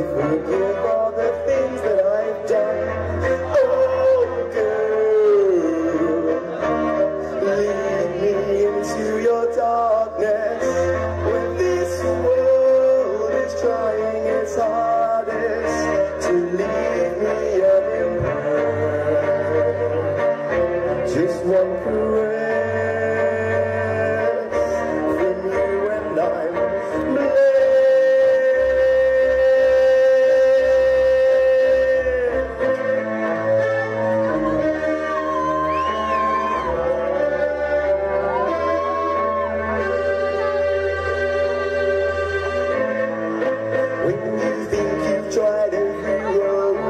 forgive all the things that I've done. Oh girl, lead me into your darkness when this world is trying its hardest to leave me unimpressed. Just one caress from you and I'm blessed. When you think you've tried every road,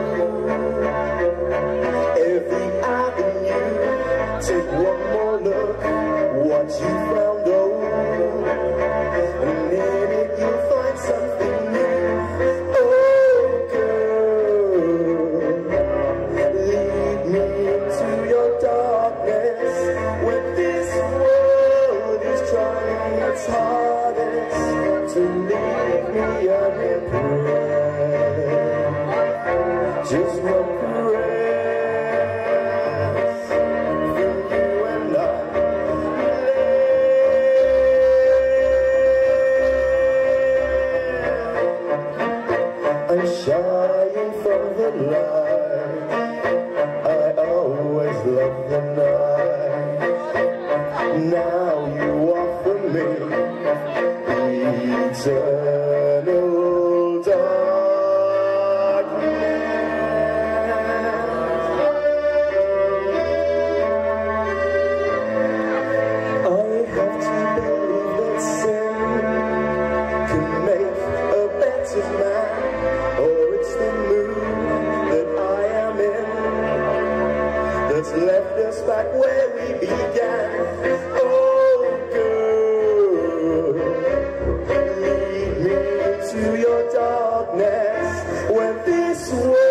every avenue, take one more look, what you found old, and in it you'll find something new. Oh girl, lead me into your darkness when this world is trying its hardest to leave me unimpressed. Just one caress from you and I'm blessed. I'm shying from the light, I always love the night. Now you offer me eternal darkness. I have to believe that sin can make a better man, or it's the mood that I am in that's left us back where we began. Oh girl, lead me into your darkness when this world